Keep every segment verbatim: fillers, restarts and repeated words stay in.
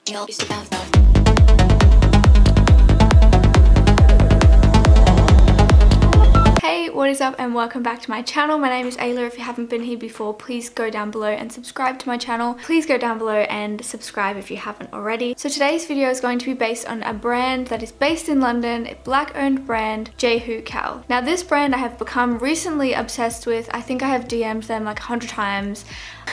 Hey, what is up and welcome back to my channel. My name is Ayla. If you haven't been here before, please go down below and subscribe to my channel. Please go down below and subscribe if you haven't already. So today's video is going to be based on a brand that is based in London, a black owned brand, Jehu Cal. Now this brand I have become recently obsessed with. I think I have D M'd them like a hundred times.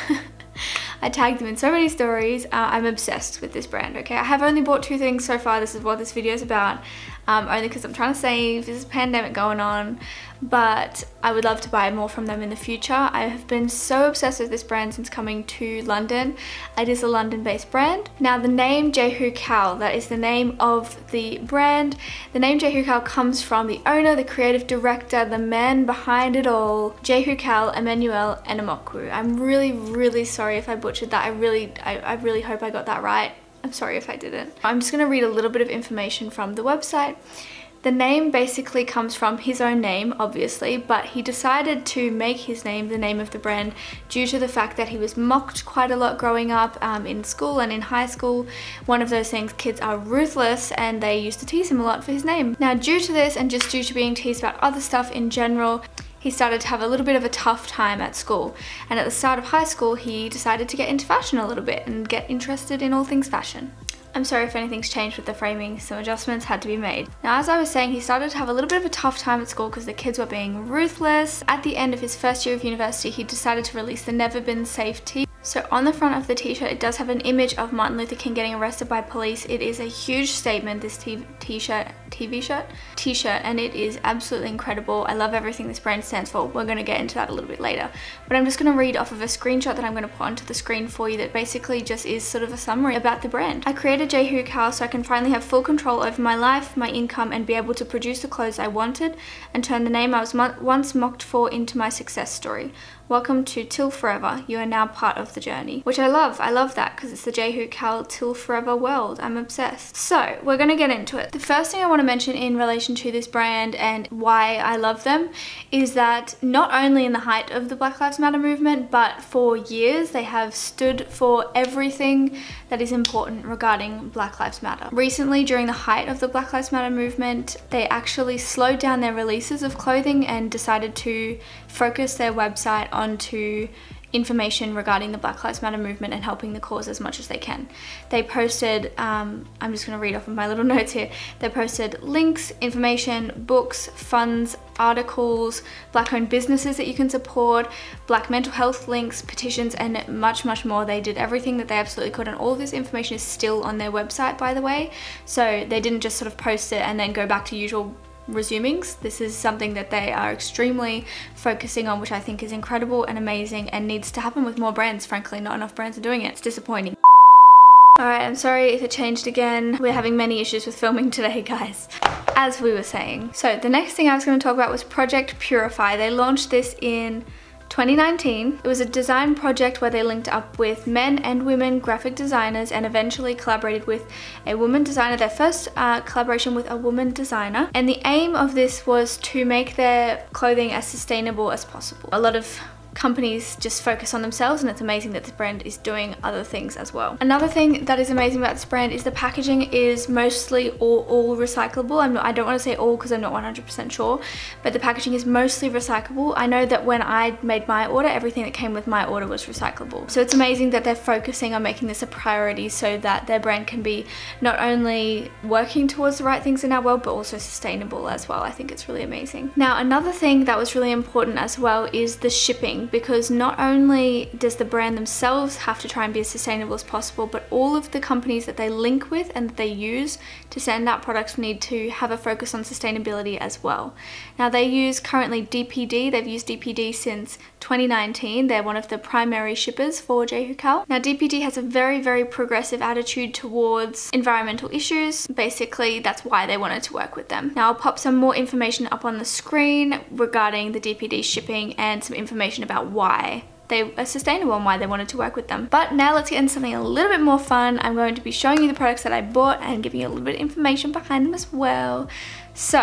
I tagged them in so many stories. Uh, I'm obsessed with this brand, okay? I have only bought two things so far. This is what this video is about. Um, only because I'm trying to save. There's a pandemic going on. But I would love to buy more from them in the future. I have been so obsessed with this brand since coming to London. It is a London-based brand. Now the name Jehu Cal, that is the name of the brand. The name Jehu Cal comes from the owner, the creative director, the man behind it all, Jehu Cal Emmanuel Enemokwu. I'm really, really sorry if I butchered that. I really, I, I really hope I got that right. I'm sorry if I didn't. I'm just gonna read a little bit of information from the website. The name basically comes from his own name, obviously, but he decided to make his name the name of the brand due to the fact that he was mocked quite a lot growing up um, in school and in high school. One of those things, kids are ruthless, and they used to tease him a lot for his name. Now, due to this and just due to being teased about other stuff in general, he started to have a little bit of a tough time at school. And at the start of high school, he decided to get into fashion a little bit and get interested in all things fashion. I'm sorry if anything's changed with the framing, some adjustments had to be made. Now, as I was saying, he started to have a little bit of a tough time at school because the kids were being ruthless. At the end of his first year of university, he decided to release the Never Been Safe tee. So on the front of the t-shirt, it does have an image of Martin Luther King getting arrested by police. It is a huge statement, this t-shirt, T V shirt, t-shirt, and it is absolutely incredible. I love everything this brand stands for. We're gonna get into that a little bit later. But I'm just gonna read off of a screenshot that I'm gonna put onto the screen for you that basically just is sort of a summary about the brand. I created Jehu Cal so I can finally have full control over my life, my income, and be able to produce the clothes I wanted and turn the name I was mo once mocked for into my success story. Welcome to Till Forever. You are now part of the journey. Which I love. I love that because it's the Jehu Cal Till Forever world. I'm obsessed. So we're going to get into it. The first thing I want to mention in relation to this brand and why I love them is that not only in the height of the Black Lives Matter movement, but for years they have stood for everything that is important regarding Black Lives Matter. Recently, during the height of the Black Lives Matter movement, they actually slowed down their releases of clothing and decided to focus their website onto information regarding the Black Lives Matter movement and helping the cause as much as they can. They posted, um, I'm just gonna read off of my little notes here, they posted links, information, books, funds, articles, black owned businesses that you can support, black mental health links, petitions, and much, much more. They did everything that they absolutely could, and all of this information is still on their website, by the way. So they didn't just sort of post it and then go back to usual resumings. This is something that they are extremely focusing on, which I think is incredible and amazing and needs to happen with more brands. Frankly, not enough brands are doing it. It's disappointing. Alright, I'm sorry if it changed again. We're having many issues with filming today, guys. As we were saying. So the next thing I was going to talk about was Project Purify. They launched this in twenty nineteen. It was a design project where they linked up with men and women graphic designers and eventually collaborated with a woman designer, their first uh, collaboration with a woman designer. And the aim of this was to make their clothing as sustainable as possible. A lot of companies just focus on themselves, and it's amazing that this brand is doing other things as well. Another thing that is amazing about this brand is the packaging is mostly all, all recyclable. I'm not, I don't want to say all because I'm not one hundred percent sure, but the packaging is mostly recyclable. I know that when I made my order, everything that came with my order was recyclable. So it's amazing that they're focusing on making this a priority so that their brand can be not only working towards the right things in our world, but also sustainable as well. I think it's really amazing. Now, another thing that was really important as well is the shipping, because not only does the brand themselves have to try and be as sustainable as possible, but all of the companies that they link with and that they use to send out products need to have a focus on sustainability as well. Now, they use currently D P D. They've used D P D since twenty nineteen. They're one of the primary shippers for Jehu Cal. Now, D P D has a very, very progressive attitude towards environmental issues. Basically, that's why they wanted to work with them. Now, I'll pop some more information up on the screen regarding the D P D shipping and some information about why they are sustainable and why they wanted to work with them. But now let's get into something a little bit more fun. I'm going to be showing you the products that I bought and giving you a little bit of information behind them as well. So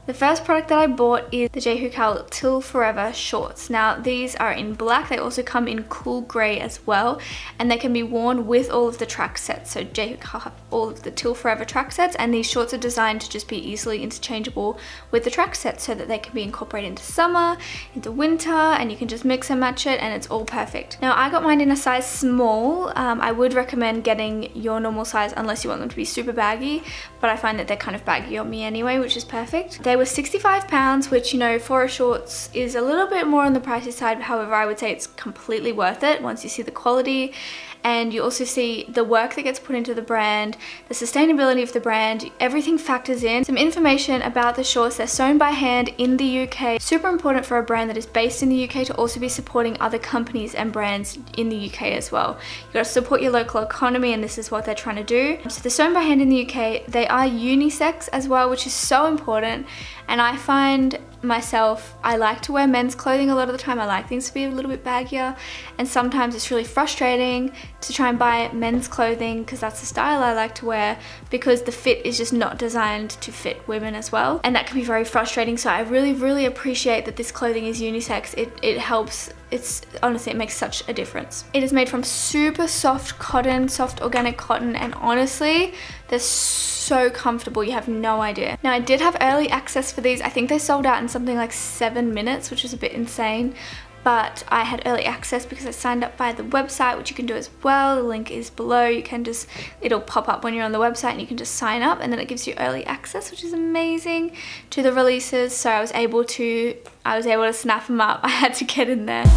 The first product that I bought is the Jehu Cal Till Forever shorts. Now these are in black, they also come in cool grey as well, and they can be worn with all of the track sets. So Jehu Cal have all of the Till Forever track sets, and these shorts are designed to just be easily interchangeable with the track sets so that they can be incorporated into summer, into winter, and you can just mix and match it and it's all perfect. Now I got mine in a size small. Um, I would recommend getting your normal size unless you want them to be super baggy, but I find that they're kind of baggy on me anyway, which is perfect. They were sixty-five pounds, which, you know, for a shorts is a little bit more on the pricey side. However, I would say it's completely worth it once you see the quality and you also see the work that gets put into the brand, the sustainability of the brand, everything factors in. Some information about the shorts: they're sewn by hand in the U K. Super important for a brand that is based in the U K to also be supporting other companies and brands in the U K as well. You gotta support your local economy, and this is what they're trying to do. So they're sewn by hand in the U K. They are unisex as well, which is so important. And I find myself, I like to wear men's clothing a lot of the time. I like things to be a little bit baggier, and sometimes it's really frustrating to try and buy men's clothing because that's the style I like to wear, because the fit is just not designed to fit women as well, and that can be very frustrating. So I really really appreciate that this clothing is unisex. It, it helps. It's honestly, it makes such a difference. It is made from super soft cotton, soft organic cotton, and honestly they're so comfortable, you have no idea. Now I did have early access for these. I think they sold out in something like seven minutes, which is a bit insane, but I had early access because I signed up via the website, which you can do as well. The link is below. You can just, it'll pop up when you're on the website and you can just sign up, and then it gives you early access, which is amazing, to the releases. So I was able to, I was able to snap them up. I had to get in there.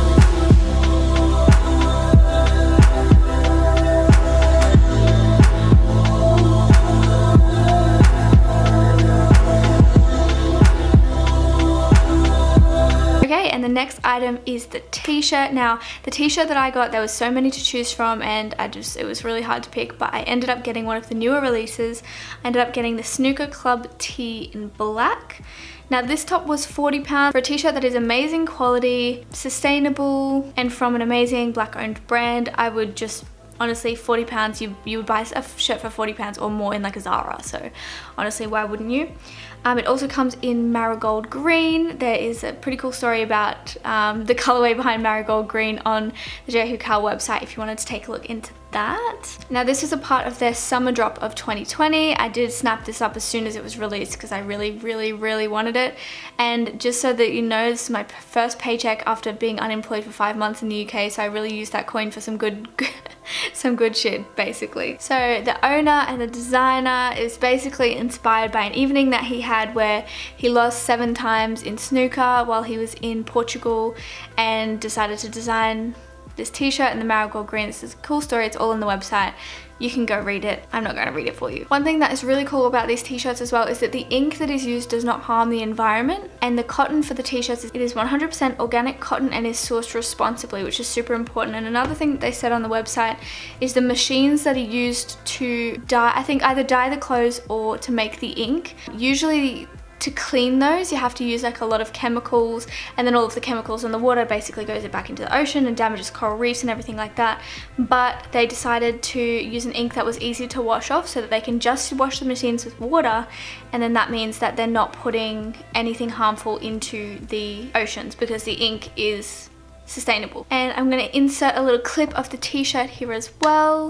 And the next item is the t-shirt. Now the t-shirt that I got, there was so many to choose from, and I just, it was really hard to pick, but I ended up getting one of the newer releases. I ended up getting the Snooker Club tee in black. Now this top was forty pounds for a t-shirt that is amazing quality, sustainable, and from an amazing black owned brand. I would just, honestly, forty pounds, you, you would buy a shirt for forty pounds or more in like a Zara, so honestly, why wouldn't you? Um, it also comes in marigold green. There is a pretty cool story about um, the colorway behind marigold green on the Jehu Cal website if you wanted to take a look into that. Now this was a part of their summer drop of twenty twenty. I did snap this up as soon as it was released because I really, really, really wanted it. And just so that you know, this is my first paycheck after being unemployed for five months in the U K, so I really used that coin for some good, some good shit, basically. So the owner and the designer is basically inspired by an evening that he had where he lost seven times in snooker while he was in Portugal, and decided to design this t-shirt in the marigold green. This is a cool story. It's all on the website. You can go read it. I'm not going to read it for you. One thing that is really cool about these t-shirts as well is that the ink that is used does not harm the environment, and the cotton for the t-shirts, it is one hundred percent organic cotton and is sourced responsibly, which is super important. And another thing that they said on the website is the machines that are used to dye, I think either dye the clothes or to make the ink, usually to clean those you have to use like a lot of chemicals, and then all of the chemicals in the water basically goes back into the ocean and damages coral reefs and everything like that. But they decided to use an ink that was easy to wash off so that they can just wash the machines with water, and then that means that they're not putting anything harmful into the oceans because the ink is sustainable. And I'm going to insert a little clip of the t-shirt here as well.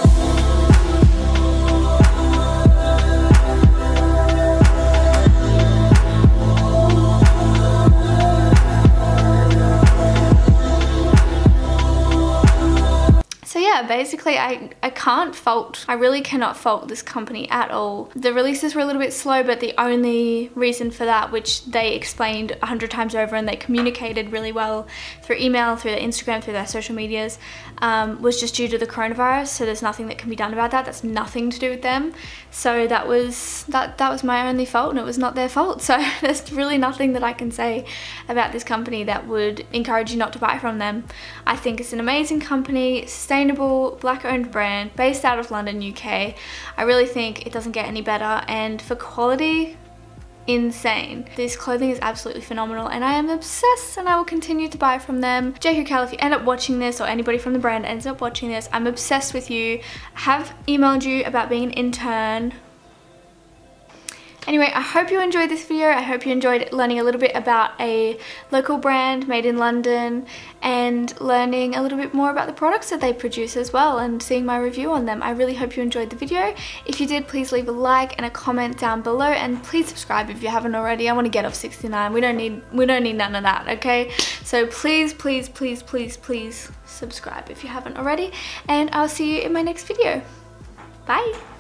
Basically I, I can't fault, I really cannot fault this company at all. The releases were a little bit slow, but the only reason for that, which they explained a hundred times over and they communicated really well through email, through their Instagram, through their social medias, um, was just due to the coronavirus. So there's nothing that can be done about that. That's nothing to do with them. So that was, that, that was my only fault, and it was not their fault. So there's really nothing that I can say about this company that would encourage you not to buy from them. I think it's an amazing company, sustainable, black owned brand based out of London, U K. I really think it doesn't get any better, and for quality, insane. This clothing is absolutely phenomenal and I am obsessed, and I will continue to buy from them. Jehu Cal, if you end up watching this, or anybody from the brand ends up watching this, I'm obsessed with you. I have emailed you about being an intern, Anyway, I hope you enjoyed this video. I hope you enjoyed learning a little bit about a local brand made in London and learning a little bit more about the products that they produce as well and seeing my review on them. I really hope you enjoyed the video. If you did, please leave a like and a comment down below, and please subscribe if you haven't already. I want to get off sixty-nine. We don't need we don't need none of that, okay? So please, please, please, please, please subscribe if you haven't already, and I'll see you in my next video. Bye!